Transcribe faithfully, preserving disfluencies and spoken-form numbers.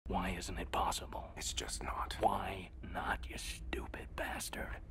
Why isn't it possible? It's just not. Why not, you stupid bastard?